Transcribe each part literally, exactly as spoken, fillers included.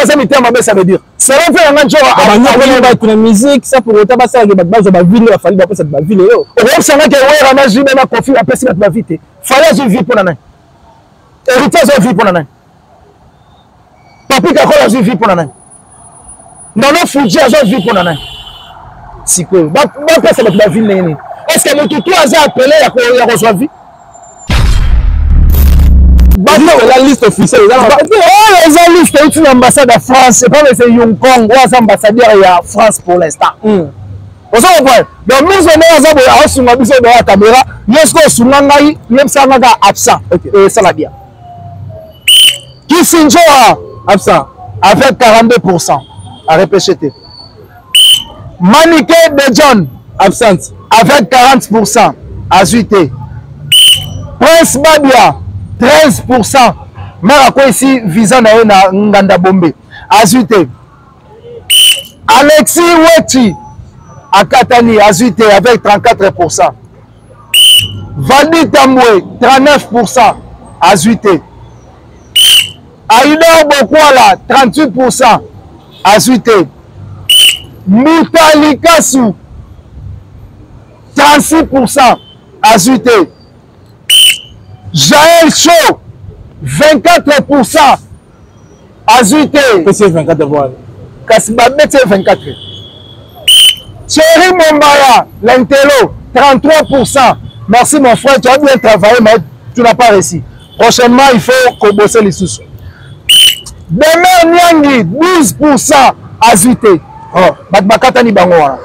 ça me tient ça veut dire c'est un fait un genre à la musique ça pour autant ça que base ba ville va falloir pas ça ba ville yo on ça que ouais on a joué même conflit après ça va vite fallait je vis pour nana héritage je vis pour nana papi ka je vis pour nana non non fuji je vis pour nana si quoi ba ba ça va ville nene est-ce que le tout a appelé à reçoit vie la liste officielle les la liste est une ambassade de France c'est pas c'est Hong Kong ou ambassadeur de France pour l'instant on s'en comprend donc nous on a sur ma biso de la caméra nous sommes sur ngai même ça nga absent et ça va bien qui Sinjo absent avec quarante-deux pour cent à répéter Maniké de John absente avec quarante pour cent azuité Prince Babia treize pour cent. Marako ici, visa na Nganda Bombe. Azuité. Alexis Weti à Katani, azuité avec trente-quatre pour cent. Vandi Tamboué, trente-neuf pour cent. Azuité. Aïda Bokwala, trente-huit pour cent. Azuité. Moutali Kassou, trente-six pour cent. Azuité. Jaël Chaud, vingt-quatre pour cent. Azuité. C'est vingt-quatre pour cent. Kasbabé, c'est vingt-quatre. Thierry Mombaya, l'intello, trente-trois pour cent. Merci mon frère, tu as bien travaillé, mais tu n'as pas réussi. Prochainement, il faut qu'on bosse les sous. Demain, Nyangui, douze pour cent. Azuité. Oh, Bakatani Bangoa.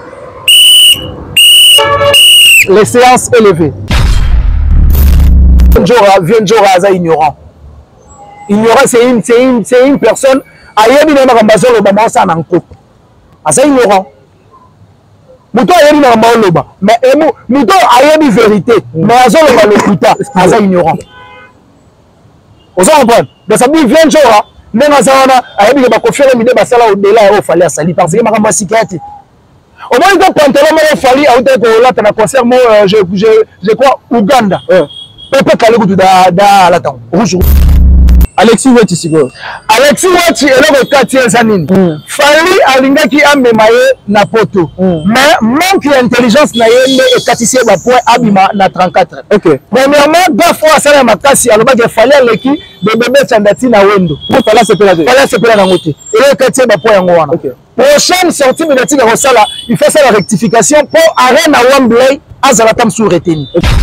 Les séances élevées. Vienjora Aza ignorant. Ignorant, c'est une, une, une personne. Ayebi na makambazo loba masa na nkoko. Aza ignorant. Muto ayebi na makambazo loba. Mais muto ayebi vérité. Mais azo loba lokuta. Aza ignorant. Ozo comprendre. Donc ça dit Vienjora. Nenga zawana ayebi ke bakofela mide basala au-delà ya ofali asali parce que makamba sikati. Au moins il doit pantalon mo ofali a uta ko lata na concert mo je je je crois Uganda. Pepe Kalekutu da da la temps. Bonjour. Alexis Weti sigo. Alexis Weti eloko kati nzanini. Fali alingaki amemaye na poto. Mais manque d'intelligence na yende et katisie ba point abima na trente-quatre. OK. Premièrement, deux fois ça na makasi aloba ke fali aleki de bébé Chandati na wendo. Fala sepela de. Fala sepela na ngote. Et kati ba point yango wana. OK. Prochaine sortie médiatique à Rosala, il fait ça la rectification pour arène à Wembley azalatam sous retenu.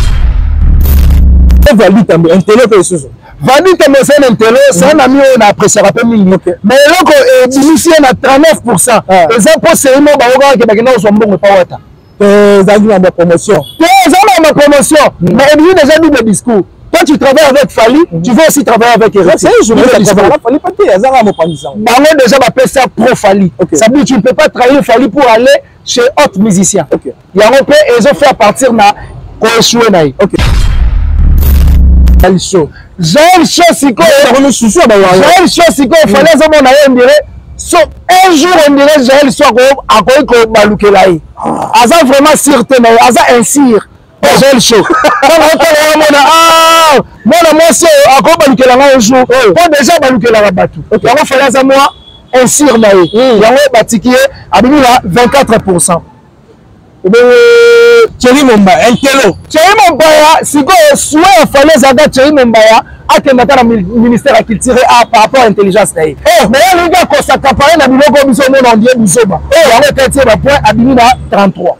Vali tambe intello pe susu. Vali tambe c'est un intello, c'est un ami on apprécie rappel mingi. Mais loko e diminué na trente-neuf pour cent. Les impôts c'est mo ba oga ke bakina so mbongo pa wata. Euh zali na promotion. Tu as ma promotion. Mais il déjà double discours. Toi tu travailles avec Fali, tu veux aussi travailler avec Eric. C'est je veux travailler Fali pas te azara mo pandisa. Bango déjà ba pesa pro Fali. Ça veut dire tu ne peux pas travailler Fali pour aller chez autre musicien. OK. Il y a un peu et ils ont fait partir na ko échouer na. OK. Jaël Chaud. Jaël Chaud, Siko. Jaël Chaud, Siko. Il fallait que on dirait. So, un jour, on dirait Jaël Chaud à quoi que Baloukelai. Aza vraiment sûreté, mais Aza insire. Jaël Chaud. Quand on a ah, moi, moi, c'est à quoi Baloukelai un jour. Moi, déjà, Baloukelai battu. Donc, il fallait que moi insire. Il y a un batiquier à vingt-quatre pour cent. Thierry Mombaya, intello. Thierry Mombaya, si vous souhaitez faire Zaga Thierry Mombaya, à quel matin le ministère a qu'il tiré par rapport à l'intelligence. Mais les gars, quand ça campagne, la bilogo biso non en Dieu bisoba. Et on a quartier le point à Bimina trente-trois.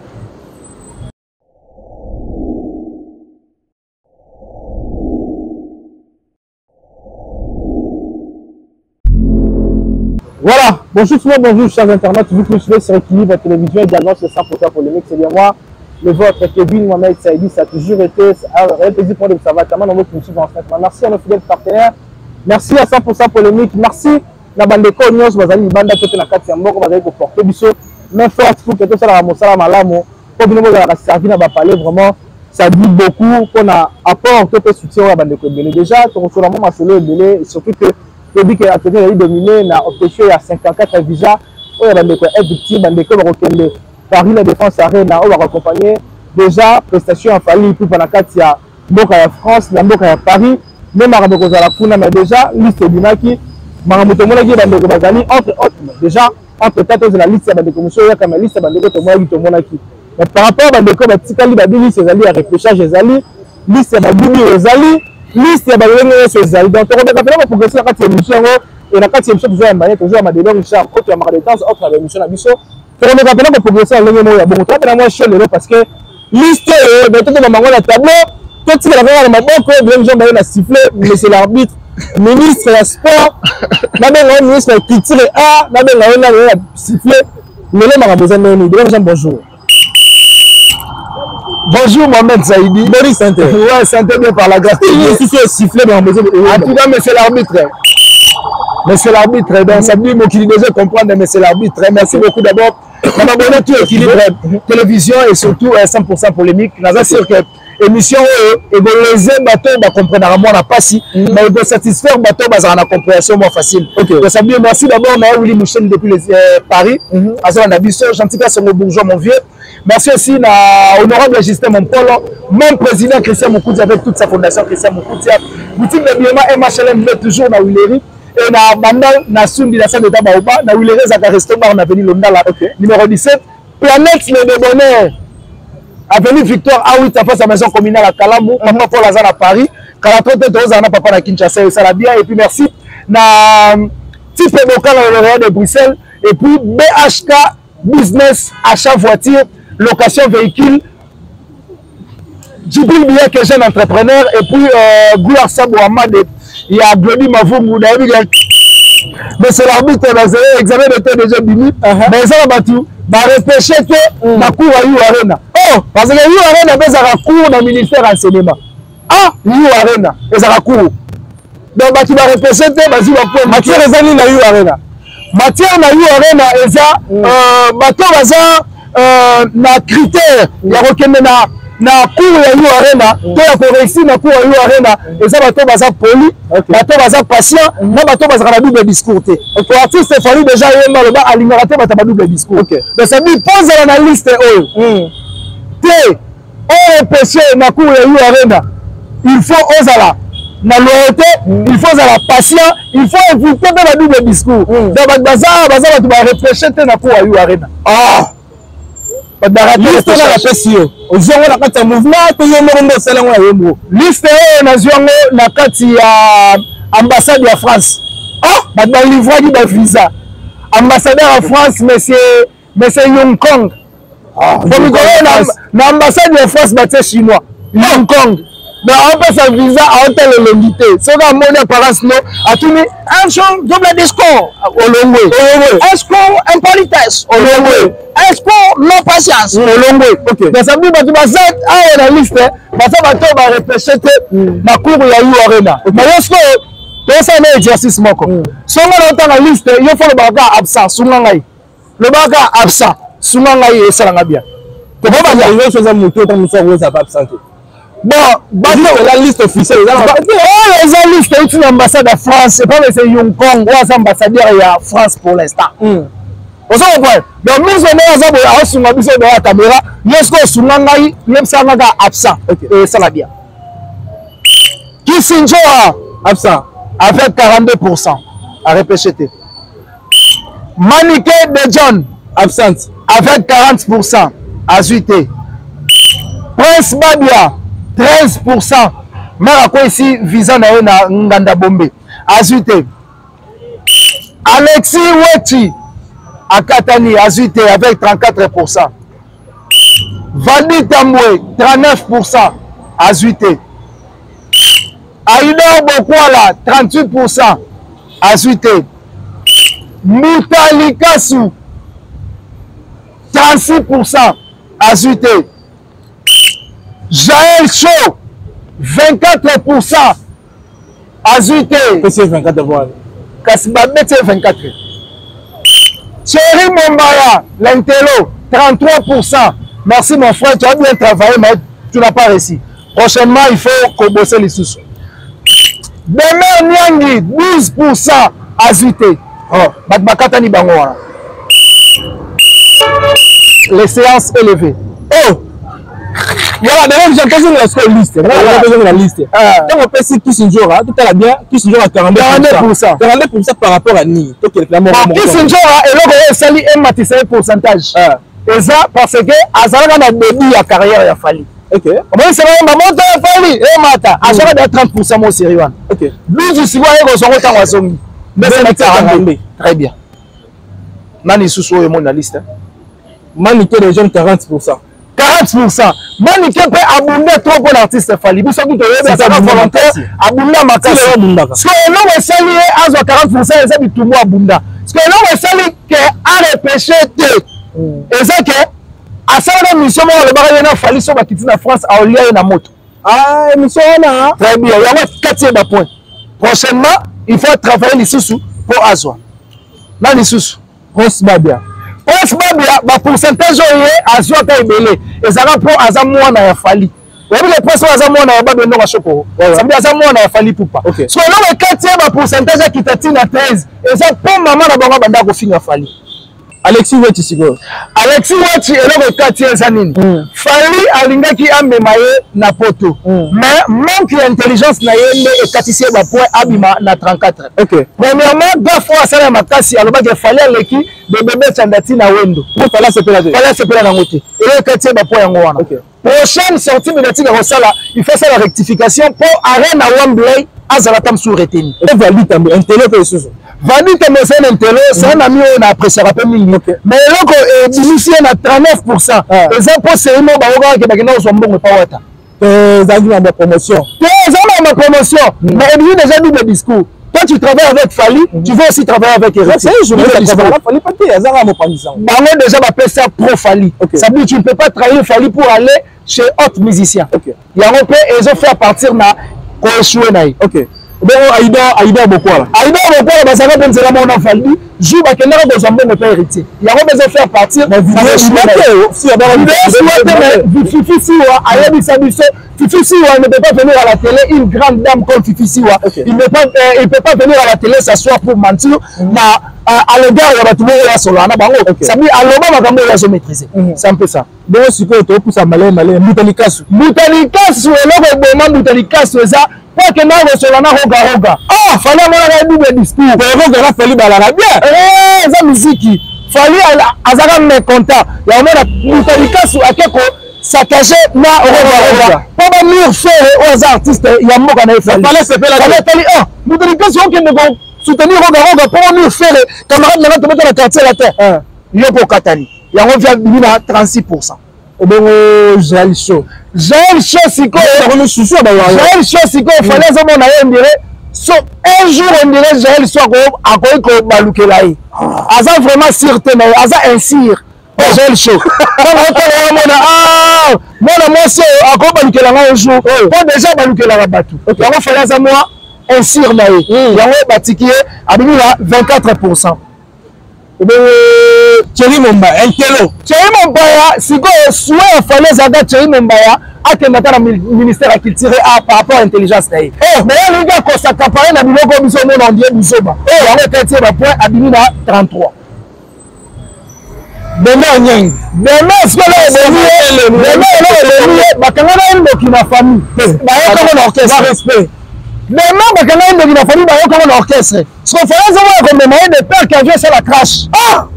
Voilà, bonjour tout le monde, bonjour chers internautes, vous que vous suivez sur Équilibre Télévision, également c'est cent pour cent polémique, c'est bien moi, le vôtre Kevin Mohamed Saïdi, ça a toujours été un réel plaisir pour nous, ça va tellement nombreux qui nous suivent en ce moment. Merci à nos fidèles partenaires, merci à cent pour cent polémique, merci à Bandeko Nyos, Bazali Banda qui est dans la carte Yambo, Bazali pour porter Bisso, mais forte pour que tout ça, la Moussala Malamo, pour que nous ayons servi à parler vraiment, ça dit beaucoup pour un apport, tout le soutien à Bandeko Bélé. Déjà, tu reçois vraiment ma solo Bélé, surtout que le dit que la Côte d'Ivoire dominé n'a empêché à cinquante-quatre visa où il y a des victimes des que le Paris la défense arène on va accompagner déjà prestation en Fali pour pendant quatre il y a Mboka ya France la Mboka ya Paris même à Mboka za la Kuna mais déjà liste binaki makambo tomonaki bandeko bazali entre autres déjà entre temps de la liste ya bandeko mosusu oyaka ma liste ya bandeko tomonaki tomonaki mais par rapport bandeko batikali babi liste ezali ya repêchage ezali liste ya babubi ezali liste ya balolenge nyonso ezali donc tokomeka mpena baprogresse na kati ya émission yango et na kati ya émission tozoya mbanye tozoya madelo richard oto ya makade temps autre ya émission na biso tokomeka mpena baprogresse na ndenge moko ya bongo topena mwa show lelo parce que liste oyo betotoma bango na tableau totikala kaka na maboko biloko jean baye na sifflet monsieur l'arbitre ministre ya sport nabenga ministre ya culture a nabenga yo nani ya sifflet lelo makambo eza nini biloko jean bonjour. Bonjour Mohamed Saïdi. Bonjour santé. Ouais, santé bien par la grâce. Si c'est sifflé, mais on besoin de. En tout cas, monsieur l'arbitre. Monsieur l'arbitre, donc ça dit moi qui déjà comprendre, monsieur l'arbitre. Merci beaucoup d'abord. On a abonné tout équilibre télévision et surtout cent pour cent polémique. Nous sûr que émission et les bateaux va comprendre à moi n'a pas si, mais il doit satisfaire bateau basé en compréhension moins facile. Ok. Donc ça dit merci d'abord Maël Willy Mouchen depuis les, euh, Paris. À ce moment-là, gentil cas sur le bourgeois mon vieux. Merci aussi à honorable Justin Mompolo, même président Christian Moukoutia avec toute sa fondation Christian Moukoutia. Boutique de Bioma M H L M met toujours dans Willery. Et na Banda, na Sundi, la salle de Tabaouba, na Willery, Zaka Restaurant, on a venu Londala, numéro dix-sept. Planète le bonheur. Avenue Victoire, ah oui, ta face à maison communale à Kalamou, Papa Paul Azan à Paris, Kalatrote Tozana, Papa à Kinshasa, et ça la bien. Et puis merci. Na type local à l'Orient de Bruxelles. Et puis B H K Business, achat voiture. Location véhicule, Djibril Biya qui est jeune entrepreneur, et puis euh, Goular Sabo Ahmad, il y a Glody Mavoum, mais c'est l'arbitre, l'examen de temps déjà bini, mais ça va battu, va repêcher que la cour à You Arena. Oh, parce que You Arena, c'est la cour dans le ministère enseignement. Ah, You Arena, c'est la cour. Donc, tu vas repêcher que vas-y, va prendre. Matière les amis, la You Arena. Matière na You Arena, et ça, bateau, bazar. Euh, na critère ya kokende na na cour ya You Arena to ya ko réussir na cour ya You Arena et ça bato baza poli bato baza patient na bato baza na double discours te pour artiste fali déjà yemba le ba alimeraté bato ba double discours donc ça dit pose la liste oyo te on empêcher na cour ya You Arena il faut osala na loyauté il faut osala patient il faut éviter de la double discours donc baza baza bato ba réfléchir te na cour ya You Arena ah liste na la pesi yo ozongo na kati ya mouvement to yo moko ndo osalango na yembo liste oyo nazwi yango na kati ya ambassade ya France ah bato balivraki bavisa ambassadeur ya France monsieur monsieur Yong Kong pomikolo na ambassade ya France batie chinois Yong Kong mais aopesa visa aotala elongi te soki amoni apparence no atuni un son double discours olongwe un score impolitesse olongwe un score non patience olongwe donc ça veut dire bato baza awa na liste baza bato barepeshe te na cour ya You Arena mais yo sikoyo tosala na exercice moko songo na otanga liste yo fo lobaka absent sunga ngai lobaka absent sunga ngai esalanga bien tokobaza eza moto ota moto akoza pa absent bon, bateau la liste officielle. Oh, la liste est une ambassade à France. C'est pas c'est Yong Kong ou un ambassadeur à France pour l'instant. Vous comprenez? Donc, nous sommes sur la de la caméra. Nous sommes sur la caméra. Nous sommes absent. Et ça va bien. Kissinger absent avec quarante-deux pour cent à répéter. Maniké de John absent avec quarante pour cent à Zuité. Prince Babia treize pour cent. Mais à quoi ici, visa na Nganda Bombe. Azuté. Alexis Weti à Katani, Azuté avec trente-quatre pour cent. Vandi Tamboué, trente-neuf pour cent. Azuté. Aïda Bokwala, trente-huit pour cent. Azuté. Moutali Kassou, trente-six pour cent. Azuté. Jaël Chaud, vingt-quatre pour cent. Azuité. Qu'est-ce que vingt-quatre pour cent? Kassibabete, vingt-quatre. Thierry Mombaya, l'intello, trente-trois pour cent. Merci mon frère, tu as bien travaillé, mais tu n'as pas réussi. Prochainement, il faut qu'on bosse les sous. Demain, Nyangi, douze pour cent. Azuité. Oh, Batmakatani Bangoa. Les séances élevées. Oh! Voilà, d'ailleurs, j'ai besoin de la liste. J'ai besoin de la liste. Quand on fait Kissinger, tout à bien, Kissinger à quarante-deux pour cent. quarante-deux pour cent par rapport à Ni. Kissinger, et là, il s'allie un matin pourcentage. Et ça, parce que, à ça, on a début à carrière, il a fallu. Ok. Comment c'est vrai, maman, il a fallu. Et Mata, à chaque fois, trente pour cent mon sérieux. Ok. douze, si vous voyez, on s'en retrouve à son. Mais c'est quarante-deux. Très bien. Nani Soussou est mon liste. Maniqué les jeunes quarante pour cent. quarante pour cent. Maniqué peut abonder trop pour l'artiste Fali. Vous savez que c'est un volontaire. Abunda Makasi. Parce que l'homme est sali à quarante pour cent, et ça, tout le monde abunda. Parce que l'homme est sali qui a repêché deux. Et ça, que à ça, on a mis sur le barrière de Fali sur la quitte de France à Olia et na moto. Ah, mission là. Très bien. Il y a quatre points. Prochainement, il faut travailler les sous pour Azwa. Là, les sous. Ross Babia. Ross Babia, le pourcentage est à Azwa Taïbélé. Et ça va pour Azamouan à Fali. Vous avez les poissons Azamouan à Babia à Chopo. Ça veut dire Azamouan à Fali pour pas. Parce que là, le quatrième pourcentage qui t'attire à treize. Et ça, pour maman, la banque banda ko finir Fali. Alexis Wati Sigo. Alexis Wati est là le quatrième zanine. Fali alinga qui a mémaillé na poto. Mais manque d'intelligence na yende et quatrième point abima na trente-quatre. OK. Premièrement, deux fois ça na makasi aloba que Fali aleki de bébé Chandati na wendo. Fali se pela. Fali se pela na ngote. Et le quatrième point yango wana. OK. Prochaine sortie médiatique à Rosala, il fait ça la rectification pour arène à Wembley à Zalatam sous retenu. Et Vali tambe un télé que sous. Vali tambe c'est un télé, c'est un ami on a apprécié rappel mingi. Mais là que diminué à trente-neuf pour cent. Et ça pour c'est moi ba oga ke bakena so mbongo pa wata. Euh zagi na promotion. Tu as ma promotion. Mais il déjà dit le discours. Toi tu travailles avec Fali, tu veux aussi travailler avec Eric. C'est je veux travailler avec Fali pas te azara mo pandisa. Bango déjà ba pesa pro Fali. Ça veut dire tu ne peux pas travailler Fali pour aller chez autre musicien. OK. Il y a un peu et ils ont fait partir na ko échouer na. OK. Bon, Aïda, Aïda beaucoup là. Aïda beaucoup là, ça va penser là mon enfant lui. Joue ba kenara ko zambo ne pas héritier. Il y a un besoin faire partir na vidéo si ya ba vidéo Fifi Siwa ayabi sabiso. Fifi Siwa ne peut pas venir à la télé, une grande dame comme Fifi Siwa. Il ne peut pas il peut pas venir à la télé s'asseoir pour mentir na à l'égard ya batu ya solo na bango. Ça veut aloba makambo ya se maîtriser. C'est un peu ça. Donc si ko to pour ça malé malé mutalikasu. Mutalikasu eloko boma mutalikasu eza pas que nous recevons roga roga. Ah, fallait avoir un double discours. Roga roga fallait balala bien. Eh, ça musique. Fallait azara me content. Il y a même mutalika sur akeko saccager na roga roga. Pas ba mur faire aux artistes, il y a moka na fallait. Fallait se faire la fallait fallait ah, mutalika sur que ne soutenir roga roga pour mur faire camarade na te mettre la quartier la terre. Yoko Katani. Il y a revient bina trente-six pour cent. Et bon, Jaël Chaud. Jaël Chaud, c'est quoi? Jaël Chaud, c'est quoi? Il fallait que on dirait. Un jour, on dirait Jaël Chaud à quoi que Baloukelai. Aza vraiment certain, Aza insire. Jaël Chaud. Ah, moi, moi, c'est à quoi Baloukelai un jour. Pas déjà Baloukelai Batou. Donc, il fallait que moi insire. Il y a un batiquier à vingt-quatre pour cent. Thierry Mombaya, un kilo. Thierry Mombaya, si vous souhaitez fallait zaga Thierry Mombaya, à que maintenant le ministère a culturé par rapport à l'intelligence. Mais les gars, quand ça s'apparaît, on a mis le biso mon andier bisoba. Oh, on a quartier le point à Bimina trente-trois. Demain, Nyang. Demain, ce que là, on est demain, on est bah quand on a une qui ma famille. Bah comment on orchestre respect. Demain, bah quand on a une qui ma famille, bah comment on orchestre. Ce qu'on fait, c'est qu'on mémoire de père qui a joué sur la crash. Ah!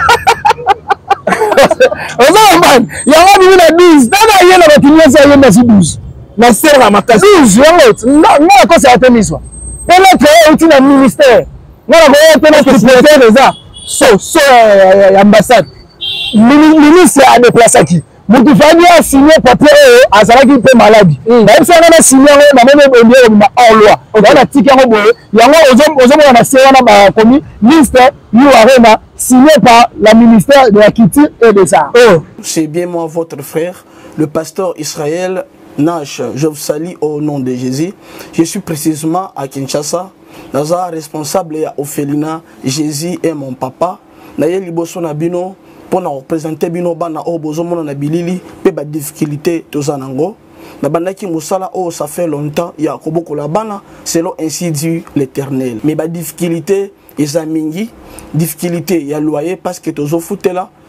Il y a un million douze. Dans la yéla, il y a un douze. La sœur à ma tasse. douze, il y a un autre. Non, non, quoi c'est à tenir ça. Et l'autre est dans le ministère. Non, on va notre secrétaire déjà. So, so, ambassade. Le ministre a déplacé qui? Moutouffani a signé papier à Salaki peut maladie. Même si on a signé, on a même en loi. On a ticket en bois. Il y a un autre, on a signé un commis, ministère, nous avons signé par la ministère de la Culture et des Arts. C'est bien moi, votre frère, le pasteur Israël Nash. Je vous salue au nom de Jésus. Je suis précisément à Kinshasa. Naza responsable à Ophelina. Jésus est mon papa. Naye liboso na bino. Pour nous représenter bino bana o bozomona na bilili pe ba difficulté tozanango na banaki musala o ça fait longtemps ya koboko la bana selon ainsi dit l'Éternel mais ba difficulté eza mingi difficulté ya loyer parce que tozo futela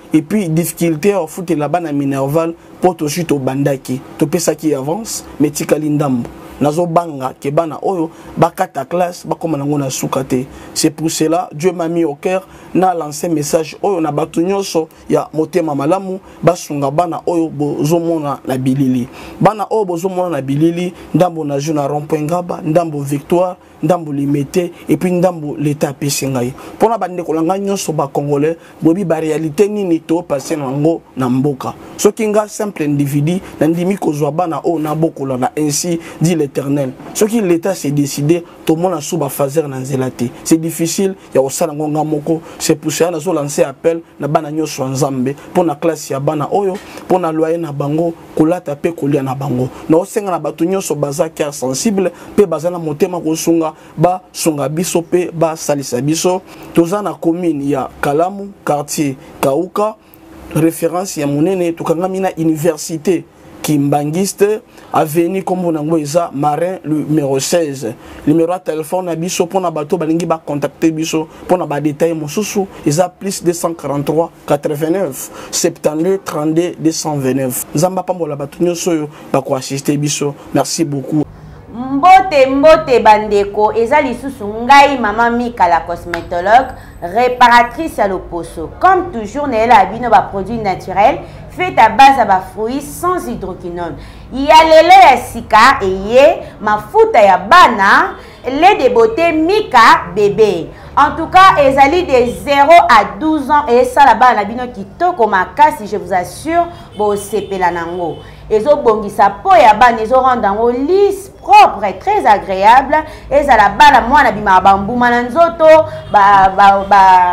et puis difficulté au foot là-bas na Minerval pour to suite au bandaki to pesa qui avance mais tikali ndambo nazo banga ke bana oyo bakata classe bakoma nango na sukate. C'est pour cela Dieu m'a mis au cœur na lancé message oyo na batu nyonso ya motema malamu basunga bana oyo bozomona na bilili bana oyo bozomona na bilili ndambo na jeu na rond-point Ngaba ndambo Victoire ndambo Limete et puis ndambo l'état pesingai pona bande kolanga nyonso ba congolais bobi ba réalité nini to passer nango na mboka soki nga simple individu na ndimi kozwa bana o na bokola na ainsi dit l'Éternel soki l'état s'est décidé to mona sou ba fazer na nzelate c'est difficile ya osala ngonga moko. C'est pour ça nazo lancer appel na bana nyonso nzambe pona classe ya bana oyo pona loyer na bango kolata pe kolia na bango na osenga na batu nyonso baza cœur sensible pe bazana motema kosunga ba sunga biso pe ba salisa biso toza na commune ya Kalamu quartier Kauka référence ya monene tukangami na université Kimbangiste avenue comme nango eza Marin numéro seize numéro de téléphone na biso pona bato balingi ba contacter biso pona ba détail mosusu eza plus deux cent quarante-trois quatre-vingt-neuf soixante-deux trente-deux deux cent vingt-neuf nzamba pambola bato nyonso yo ba ko assister biso. Merci beaucoup. Mbote mbote bandeko eza lisusu ngai mama Mika la cosmétologue réparatrice à l'Oposo. Comme toujours nela abino ba produits naturels fait à base à ba fruits sans hydroquinone. Il y a lele ya sika eye mafuta ya bana lait de beauté Mika bébé. En tout cas, ezali de zéro à douze ans et ça là-bas la bino kitoko makasi, je vous assure bo sepela nango. Ezo bongisa po ya bana ezo rendre yango lisse, propre et très agréable. Et ça là-bas la mwana bima bambuma na nzoto ba ba ba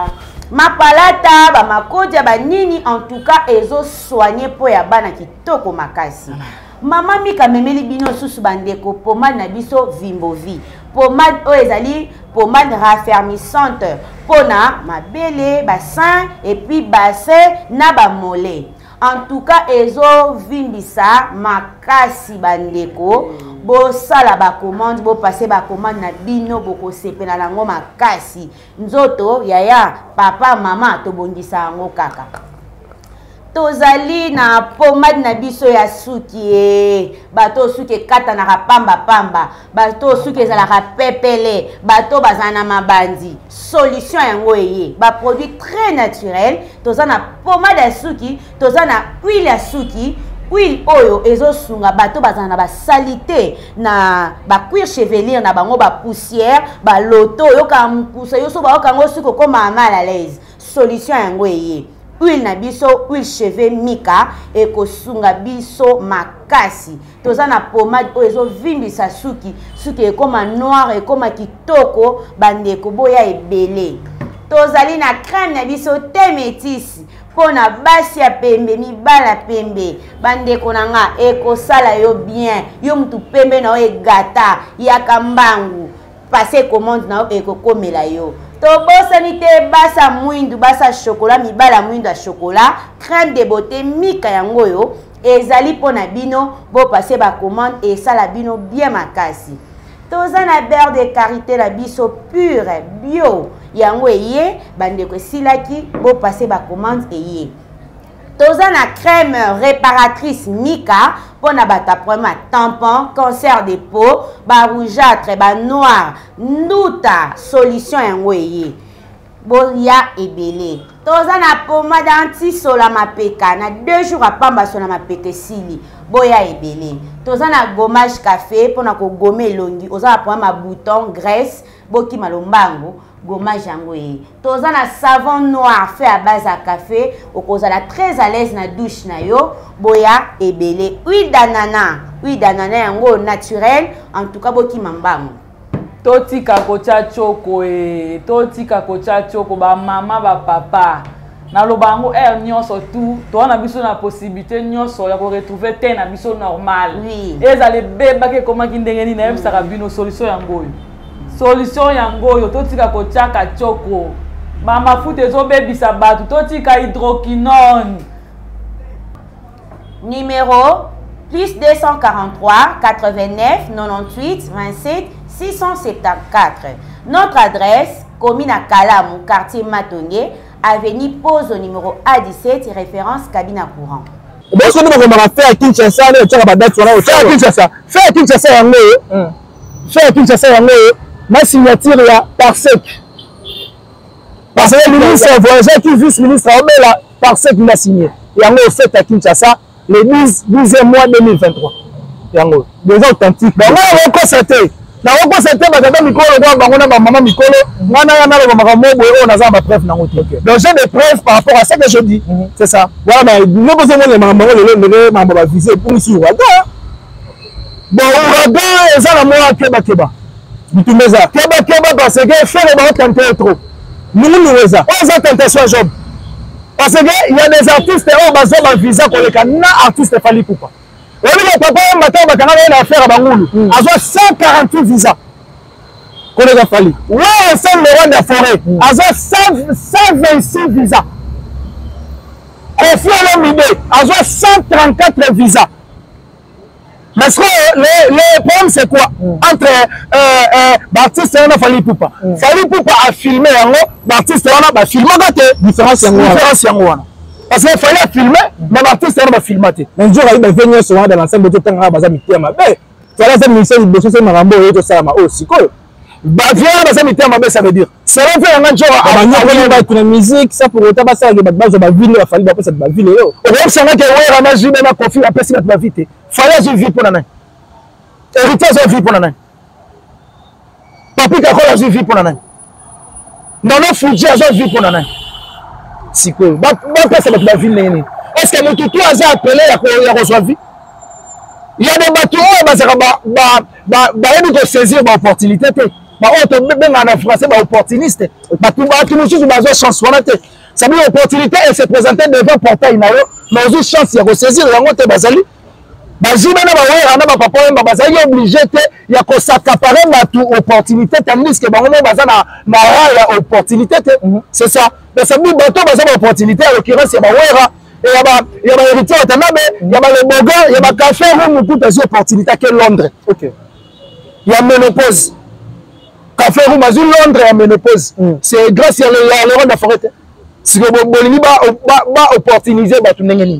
mapalata ba makodia ba nini. En tout cas ezo soigner po ya bana kitoko makasi. Mama Mika memeli bino susu bandeko pomade na biso Vimbovi. Pomade o ezali pomade raffermissante pona mabele, bassin et puis bassin na ba mollet. En tout cas ezo vimbisa makasi bandeko bo sala ba commande bo passer ba commande na bino boko sepela nango makasi nzoto yaya papa mama to bongisa ngo kaka. Tozali na pomade na biso ya suki bato suki kata na pamba pamba bato suki ezalaka pepele bato bazana mabandi solution yango eye ba produit très naturel tozana pomade ya suki tozana huile ya suki huile oyo ezo sunga bato bazana ba salité na ba cuir chevelure na bango ba poussière ba loto yoka mpusa yoso ba okango suki koma mal à l'aise solution yango eye huile na biso huile cheveux Mika ekosunga biso makasi toza na pomade oyo ezo vimbisa suki suki ekoma noir ekoma kitoko bandeko boya ebele. Tozali na crème na biso te métis pona basi ya pembe mibala pembe bandeko nanga ekosala yo bien yo mutu pembe na yo egata yaka mbangu passer commande na yo ekokomela yo. Tobosani te basa mwindu basa chocolat mibala mwindu ya chocolat crème de beauté Mika yango yo ezali pona bino bo passer ba commande et ça la bino bien makasi. Toza na beurre de karité la biso pure bio yango eye bandeko silaki bo passer ba commande eye. Toza na crème réparatrice Mika pona bata problème tampon, cancer de peau, ba rougeâtre, ba noir, nduta solution yango eye. Boya ebele. Toza na pomade anti sola mapeka na deux jours à pamba sola mapeka sili. Boya ebele. Toza na gommage café pona ko gommer longi. Oza na problème bouton, graisse, boki malombango. Gommage yango eye. Toza na savon noir fait à base à café. Okozala très à l'aise na douche na yo. Boya ebele. Huile d'ananas. Huile d'ananas yango naturel. En tout cas boki mambango. Totika kocha choko e. Totika kocha choko ba mama ba papa. Na lobango er nyonso tout. To na biso na possibilité nyonso ya ko retrouver te na biso normal. Oui. Ezale beba ke koma kindengeni na yebisa ka bino solution yango yo. Solution yango yo totika kochaka choko ba mafuta ezobebisa batu totika hydroquinone numéro plus deux cent quarante-trois quatre-vingt-neuf quatre-vingt-huit vingt-sept six cent soixante-quatorze. Notre adresse commune à Kalamu quartier Matonge avenue Pose au numéro A dix-sept, référence cabine à courant. Est-ce que nous avons fait à Kinshasa, faire à Kinshasa, faire à Kinshasa, faire à Kinshasa, ma signature est par sec. Parce que le ministre voyageur qui vice-ministre là par sec il a signé. Et en gros, fait à Kinshasa le douzième mois deux mille vingt-trois. Et en gros, déjà authentique. Donc, on va constater. Na on constater batata mikolo kwa bangona ba maman mikolo mwana yana lo makambo boye on a ba preuve na ngoto. Donc j'ai des preuves par rapport à ce que je dis. C'est ça. Voilà mais nous besoin de maman le le maman ba viser pour ici Ouragan. Bon Ouragan ça la moi keba keba. Bitumeza keba keba parce que faire ba tenter trop. Nous nous ça. On a tentation job. Parce que il y a des artistes qui ont besoin d'un visa pour les canna artistes Fally Ipupa. Et le papa matin bakana na affaire à Bangulu. A cent quarante-huit visas. Qu'on a fallu. Ouais, c'est le roi de la forêt. A cent vingt-six visas. Kofi Olomide a cent trente-quatre visas. Mais ce que le, le problème c'est quoi? Entre euh, euh, Baptiste et Fally Ipupa. Fally Ipupa a filmé en haut, Baptiste a filmé différence en parce qu'il fallait filmer, mais l'artiste n'a pas filmé. Un jour, il va venir sur dans l'ensemble de temps, il va me dire, mais il fallait que ministère de ce Marambo et tout ça, mais aussi quoi. Bah, viens, ça veut dire. Ça va faire un jour à la musique, ça pour autant, ça va faire la ville, il fallait pas cette ville. Au moins, ça va que ouais, on a joué même à confier la personne de la vie. Fallait que je vis pour la main. Héritage, je vis pour la main. Papi Kakol, je vis pour la main. Dans nos Fuji, je vis pour la main. Si quoi, bah, bah, c'est la ville. Est-ce que mon tutu a appelé à reçoit vie? Il y a des bateaux, bah, ça va, bah, bah, bah, il faut saisir l'opportunité. Bah, on te met en français, bah, opportuniste. Bah, tout, bah, tout le monde, bah, chance, voilà, ça veut dire opportunité, elle s'est présentée devant portail, mais on a chance, il y a saisir, il y a un autre bazali. Bah, j'ai maintenant, bah, ouais, on a ma papa, bah, bazali, il est obligé, il y a qu'on s'accaparer, bah, toute opportunité, tandis que, bah, on a, bah, na, na, na, opportunité, c'est ça. Mais ça veut dire, bah, toi, bah, ça, opportunité, en l'occurrence, il y a, bah, ouais, il y a bah, il y a bah, héritier, il y a bah, le boga, il y a bah, café, où tout est opportunité, que Londres. Ok. Il y a ménopause. Café, où ma Londres, il y a ménopause. C'est grâce à l'euro de la forêt. Si vous voulez, bah, opportuniser, bah, tout le monde.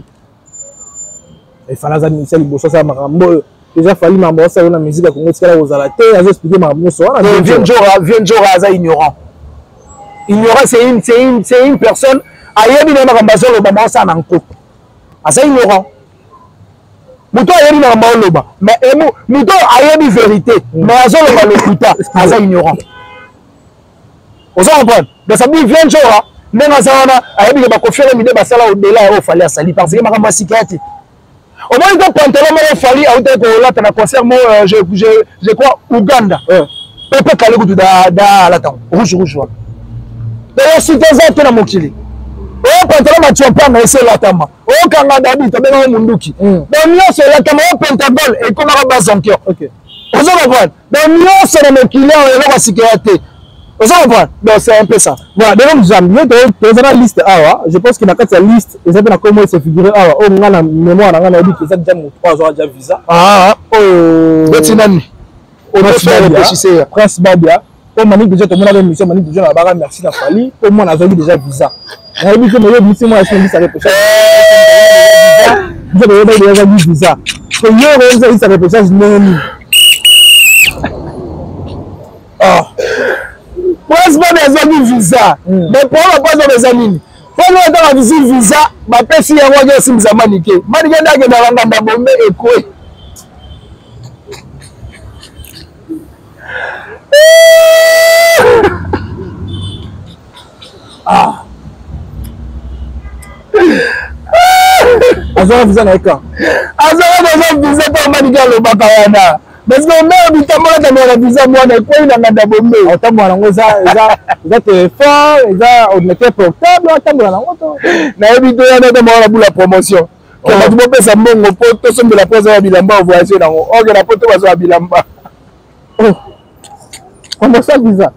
Il fallait que ministère du ça Marambo déjà fallu m'embrasser ça la musique Congo c'est là aux alaté à expliquer Marambo ça vient jour vient jour à ignorant ignorant c'est une c'est une c'est une personne ayebi na Marambazo le bamba ça nanko asa ignorant muto ayebi na Marambo loba mais muto ayebi vérité mais azo le balokuta asa ignorant on s'en comprend donc ça vient jour mais na ça ayebi le bakofela mide basala au delà au fallait sali parce que Marambo sikati. Au moins, il y a un pantalon qui a fallu à un concert, je crois, Ouganda. Pepe Kalegu da la temps. Rouge, rouge. D'ailleurs, si tu as un mokili. Oh, pantalon, tu as pas laissé la tama. Oh, Kangada, tu as bien un munduki. Donc, nous, c'est la tama, pentagol, et comme un bazan cœur. Ok. Vous avez compris? Donc, nous, c'est le mokili, et la sécurité. Vous avez compris? Donc, c'est un peu ça. Voilà, donc, j'aime dans la liste A, je pense qu'il y a quatre listes, et ça fait comment il s'est figuré A. Oh, on a la mémoire, on a dit que ça déjà trois ans déjà visa. Ah, oh, Betinani. On a fait Prince Babia. Oh, Mani, déjà, tout le monde a une mission, Mani, déjà, la barre, merci à Fally. Au moins, on a déjà visa. On a dit que moi, je moi, je suis ça réfléchir. Je vais déjà visa. Que yo, on a dit ça réfléchir, non. Ah. Prince Babia a eu visa. Mais pour le pas des amis. Pour le temps de visite visa, ma personne a eu aussi visa maniqué. Maniqué n'a que dans la bombe et quoi. Ah. Azora visa na quand? Azora visa pour maniqué le bakayana. Parce que même habituellement quand on a visa moi na quoi il a nganda bombe. Otamwa nango za za za téléphone, za ordinateur portable, otamwa nango. Na habituellement na tamo la bula promotion. Quand tu peux pesa mbongo po to sombe la pesa ya bilamba voyage nango. OK na poto bazo ya bilamba. Oh. Comment ça visa?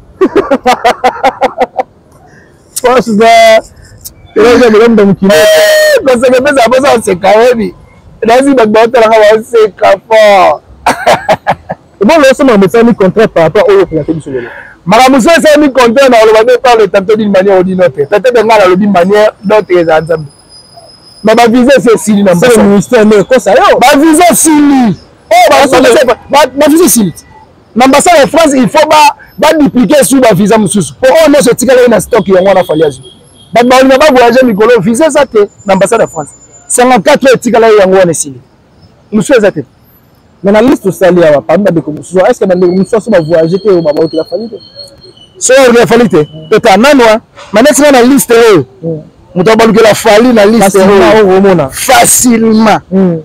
Parce que là j'ai même dans kilo. Quand c'est que ça pesa c'est kawebi. Nazi bagba tala nga c'est kafa. Bon, là, c'est un contrat par rapport au présenté du Soleil. Maramuso c'est mis compter dans le parle tantôt d'une manière ou d'une autre. Peut-être que dans d'une manière d'autre les ensemble. Mais ma visa c'est Sili na c'est le ministère mais quoi ça yo? Ma visa Sili. Oh ma ma visa Sili. L'ambassade de France il faut pas pas dupliquer sous la visa mususu. Pour on ne se tire na stock yango na faliaji. Ba ba on va voyager Mikolo visa ça te l'ambassade de France. cinquante-quatre tikala yango na Sili. Mususu ça te. Mais la liste aussi elle est parmi les commissions. Est-ce que dans les commissions va voyager que va voir qu'il a fallu? So il a fallu te. Peut-être nanwa. Maintenant c'est la liste eux. Muto baluke la fali la liste eux. Facilement.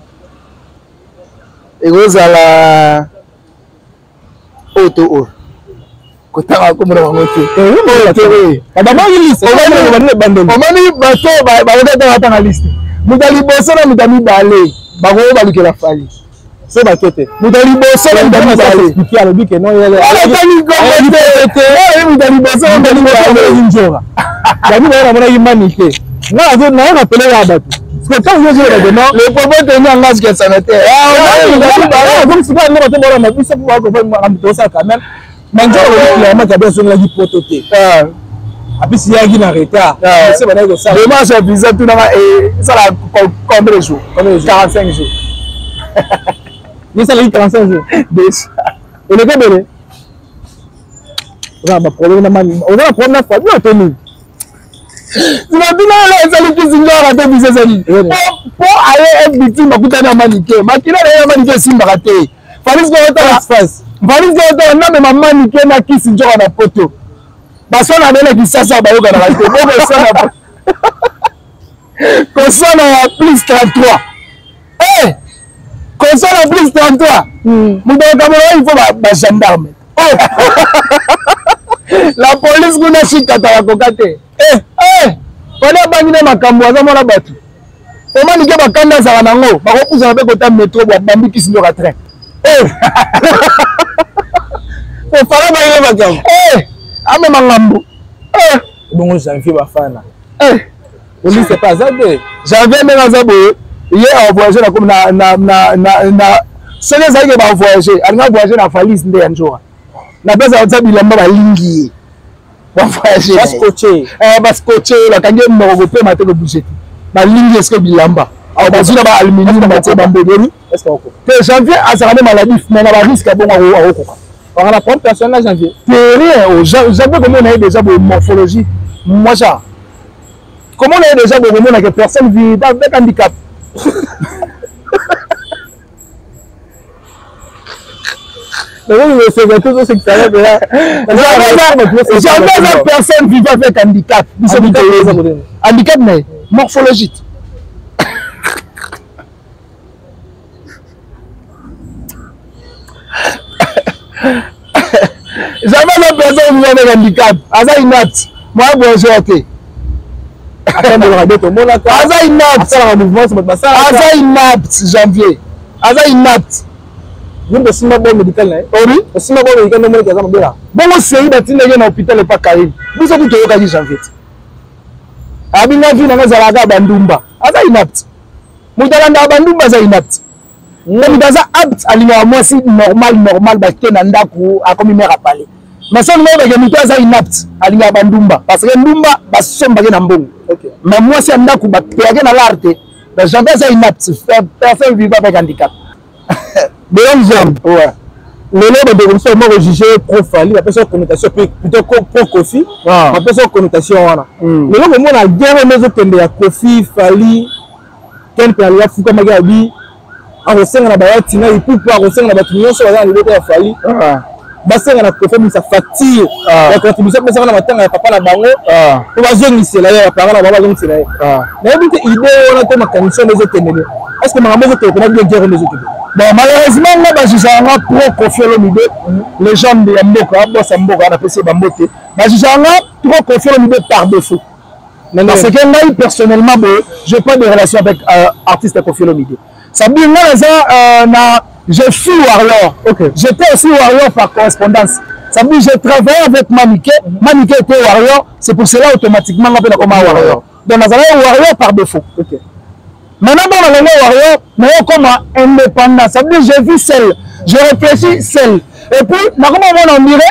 Et vous ala auto o. Kota ko mura ngote. Eh oui. Adama liste. On va le bando. On mani bato ba ba ba ta na liste. Mudali boso na mudami balé. Ba go baluke la fali. C'est ma quête. Mudali boso na mudami balé. Expliquer à l'obi que non il y a. Ah tani ko ngote. Eh mudali boso na mudami balé njora. Dami na mona humanité. Na zo na rappeler la date. Parce que quand je dis le non, le problème est en ngaz que ça n'était. Ah oui, comme si pas nous on va mais ça pour qu'on va ça quand même. Manjo le client qui a besoin de la prototype. Ah. Après si y a qui en retard, c'est pas que ça. Demain j'ai visa tout là et ça la combien de jours? quarante-cinq jours. Il ça les quarante-cinq jours. Déjà. Et le gars on a un problème on a un problème fois bien tenu. Tu m'as dit là les amis qui sont là à visa ça dit. Pour aller être victime makuta na manique. Makina na manique simba raté. Fallait que on face. Valise de na me mama ni kena kisi njora na poto. Baso na bele kisasa ba yoka na raté. Bon ça na. Console à plus trente-trois. Eh! Console à plus trente-trois. Mudo Cameroun il faut ba gendarme. Oh! La police kuna shikata ya kokate. Eh! Eh! Wana bangine makambo aza mona batu. Oma ni ke bakanda za nango, ba ko puza na be kota métro ba bambi kisi njora train. Eh! On fera bailler makambo. Eh! Ame mangambo. Eh! Bon janvier bafana. Eh! On dit c'est pas ça de janvier même azabo. Hier on voyager na comme na na na na c'est les aïe ba voyager. On voyager na Falis ndé njora. Na pesa on sabi lamba ba lingi. Ba voyager. Bas coaché. Eh bas coaché la kange mboko pe mate ko budget. Ba lingi est-ce que bilamba. Ah ba zuna ba aluminium ba tse bambo deni. Est-ce que oko? Te janvier azarane maladie mais na ba risque bon a oko. On a la première personne là janvier. Rien, janvier comment on a déjà une morphologie. Moi ça. Comment on a déjà une que personne vit avec handicap. Mais oui, c'est tout ce que ça veut dire. Jamais personne vit avec handicap. Handicap mais morphologique. Jamais la personne vit avec handicap. Aza inapte. Moi bonjour ok. Aza inapte. Aza inapte janvier. Aza inapte. Vous ne savez pas médical là. Oui. Vous savez pas médical non médical ça là. Bon c'est il bâti na hôpital pas Karim. Vous avez tout yoka janvier. Abinga vi na zalaka bandumba. Aza inapte. Mutalanda bandumba aza inapte. Mais dans un apte alinga moi si normal normal ba tena ndako akomi mère apale. Mais ça nous ba mito aza inapte alinga bandumba parce que ndumba ba somba ke na mbongo. OK. Mais moi si ndako ba peke na l'arte. Ben janvier aza inapte. Personne vit pas avec handicap. Bonne jambe. Ouais. Le nom de comme ça moi juger pro Fally la personne connotation plutôt pro Kofi. La personne connotation wana. Mais là moi la guerre mais okende ya Kofi Fally quel plan ya fuka magabi akosenga na bayati na ipupu akosenga na batu nyonso baza na liboko ya Fally. Basenga na Kofi misa facture ya contribution pesa na matanga ya papa na bango. To bazongisela ya papa na baba zongisela. Na yebi te idée wana to makanisi mezo tendele. Est-ce que maman mezo tendele na bien guerre mezo tendele? Bon, malheureusement, on a déjà trop confié l'omide. Les gens de Mboka, Bossa Mboka, on a fait Bambote. Mais j'ai trop confié l'omide par défaut. Parce que moi, personnellement, je n'ai pas de relation avec euh, artiste confié l'omide. Ça veut dire que j'ai fui Warrior. Okay. J'étais aussi Warrior par correspondance. Ça veut dire que j'ai travaillé avec Maniké. Maniké était Warrior. C'est pour cela automatiquement on appelle comme Warrior. Donc, on a Warrior par défaut. Okay. Maintenant, on a le Warrior, mais comme indépendant. Ça veut dire que j'ai vu celle, j'ai réfléchi celle. Et puis, comment on en dirait,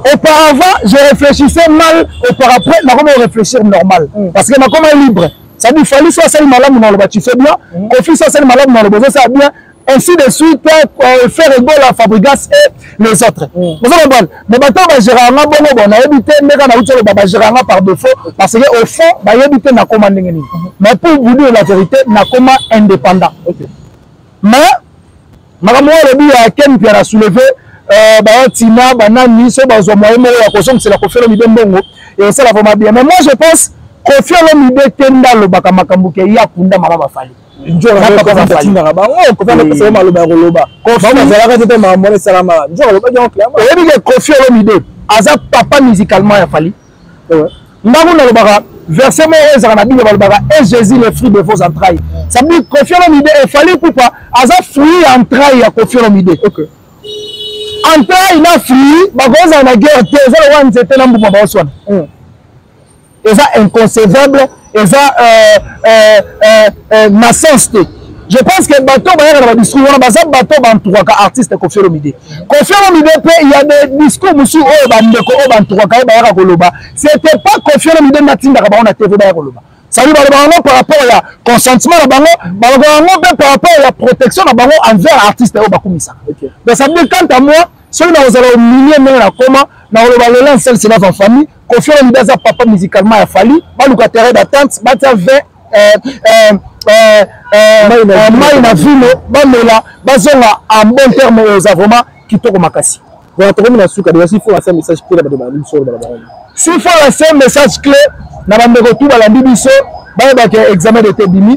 Auparavant, je réfléchissais mal, et par après, je vais réfléchir normal. Mm. Parce que je suis libre. Ça dit, il fallait soit celle malade dans le bas, tu fais bien. Kofi soit celle malade dans le bas, ça bien. Ainsi de suite, euh, faire égaux la Fabregas et les autres. Vous comprenez? Mais maintenant, je vais gérer un bon, on a évité, mais quand on a gérer un par défaut, parce qu'au fond, on a évité na commande. Mais pour vous dire la vérité, na commande indépendant. Mais, madame, le but à Ken qui a soulevé, euh, Tina, Banani, ce bazo moyen, c'est la conférence de Bongo, et ça la va bien. Mais moi, je pense qu'on fait l'homme idée Tenda le Bakamakambuke, il y a Kunda Maraba Fali. Njoro na pas pas tina ba ngo ko fa na pesa ma loba loba ko fa na zala ka tete ma mone salama njoro ba jon clairement et bien Kofi Olomide aza papa musicalement ya Fali ndaku na loba verset mo ezaka na Bible ba et Jésus le fruit de vos entrailles ça veut dire Kofi Olomide et Fali pourquoi aza fruit entrailles ya Kofi Olomide OK entrailles na fruit ba goza na guerre te za wan zete na mbuma ba oswana et ça inconcevable et ça euh, euh, euh, euh, ma sens. Je pense que bateau va y discours on a bateau bantoura ka artiste Kofi Olomide. Kofi Olomide il y a des discours monsieur oh bandeko oh bantoura ka ba ya koloba. C'était pas Kofi Olomide natinda ka ba on a T V ba ya koloba. Ça veut dire par rapport à consentement na bango, bango par rapport à la protection na bango envers artiste oh bakumisa. Donc ça veut dire quant à moi, celui dans aux milieu mais na comment na koloba le lancel c'est dans famille. Kofi Olomide a papa musicalement a fallu, ba lu terrain d'attente, ba ta vingt euh euh euh mai na vino, ba mela, ba zonga en bon terme aux vraiment kitoko makasi. Voilà, tu as suka de faut un message clé là ba lu sur ba ba. S'il faut un message clé na ba ndeko tu ba la bibiso, ba ba ke examen de tebimi.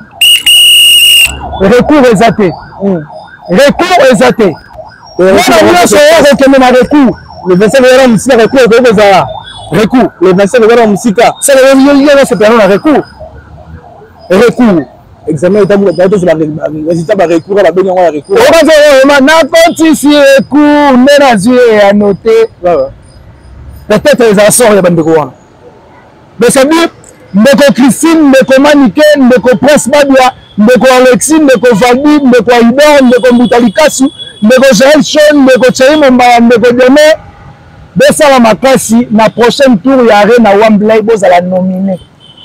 Recours exaté. Recours exaté. On a vu ce que na recours. Le vingt-cinq euros ici recours ko za. Recours. Les vingt-cinq euros musika. C'est le milieu se permet un recours. Recours. Examen état pour sur la résultat ba recours la benyo la recours. On va na compte si recours na Dieu à noter. Peut-être les assorts ya bandeko wana. Mais c'est bien ndeko Christine, ndeko Maniké, ndeko Prince Badia, ndeko Alexis, ndeko Valdi, ndeko Idor, ndeko Mutalikasu, ndeko Joël Chon, ndeko Thierry Momba, ndeko Deme. De ça la makasi na prochaine tour ya Arena Wembley boza la nominé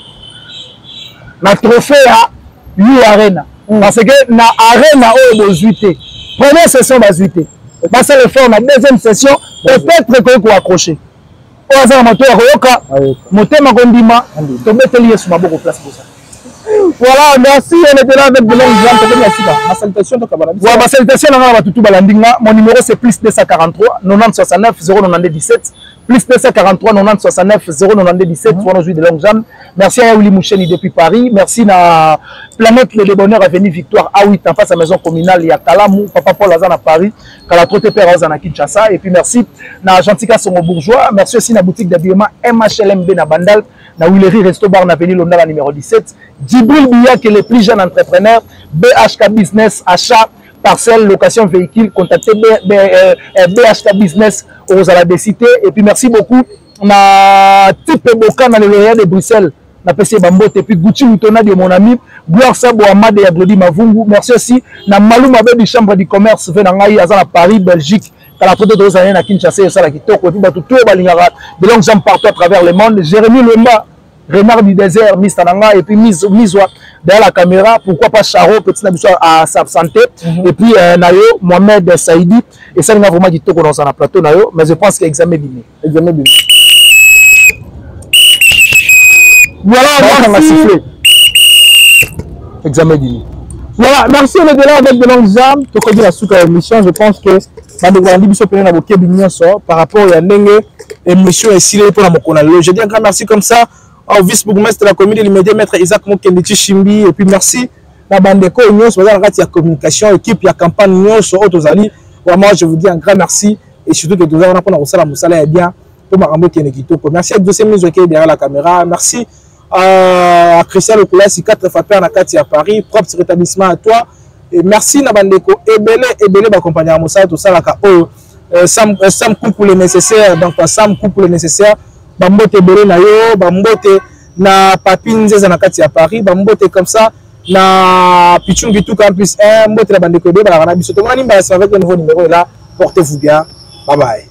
na trophée à lui Arena parce que na Arena o bozuité première session bazuité ba ça le faire na deuxième session peut-être que ko accrocher o za moto ya koyoka motema kondima to beteli yesu maboko place pour ça. Voilà, merci, on était là avec de longues jambes. Ma salutation, voilà, ma salutation, mon numéro c'est plus deux cent quarante-trois quatre-vingt-dix soixante-neuf zéro neuf dix-sept. Plus deux cent quarante-trois quatre-vingt-dix soixante-neuf zéro neuf dix-sept. Voilà, je de longues jambes. Merci à Willy Moucheni depuis Paris. Merci à Planète Le Bonheur Avenue Victoire A huit en face à la maison communale. Il y a Kalamou, Papa Paul Azan à Paris. Kalatrote Père Azan à Kinshasa. Et puis merci à Gentika Songo Bourgeois. Merci aussi à la boutique d'habillement M H L M B na Bandal. Na Willery Resto Bar na Avenue Londala numéro dix-sept. Djibril Biya qui est le plus jeune entrepreneur. B H K Business, achat, parcelle, location, véhicule. Contactez B H K Business aux la cité. Et puis merci beaucoup. Na Type Boka dans le Loya de Bruxelles. Na P C Bambote. Et puis Gucci Mutona de mon ami. Gloire Sabo Amade et Aglodi Mavungu. Merci aussi. Na Malou Mabe du Chambre du Commerce. Venangaï Azan à Paris, Belgique. Quand la photo de Rosanien à Kinshasa et ça la Kitoko. Et puis tout Balingara. De longues jambes partout à travers le monde. Jérémy Lemba. Renard du désert, Miss Tananga, et puis Miss Miswa derrière la caméra, pourquoi pas Charo, petit Nabissoir à sa santé, mm -hmm. Et puis euh, Nayo, Mohamed Saïdi, et ça, il y a vraiment du tout dans un plateau, Nayo, mais je pense qu'examen bimé. Examen bimé. Voilà, on va siffler. Examen bimé. Voilà, merci, on est de là avec de longues jambes, tout comme la souka émission, je pense que par rapport à Nenge, émission est silée pour la Mokonalo. Je dis un grand merci comme ça. Au vice-bourgmestre de la commune de l'immédiat, maître Isaac Mokendichi Chimbi, et puis merci à Bandeko, il y a communication, équipe, il y a campagne, vraiment, je vous dis un grand merci, et surtout que nous avons pour la Moussala est bien, pour Marambo Kenekito. Merci à tous ces mises derrière la caméra, merci à Christian Lecoulas, quatre fois père à Paris, propre rétablissement à toi, et merci à Bandeko, et Belé, et Belé, accompagné à Moussala, tout ça, Sam coupe le nécessaire, donc Sam coupe le nécessaire. Bambote Belé na yo, Bambote na Papine Zeza na kati à Paris, Bambote comme ça na Pichungi tout campus un, Mbote la bande Kobe, Balana Bisoto. Avec le nouveau numéro là, portez-vous bien. Bye bye.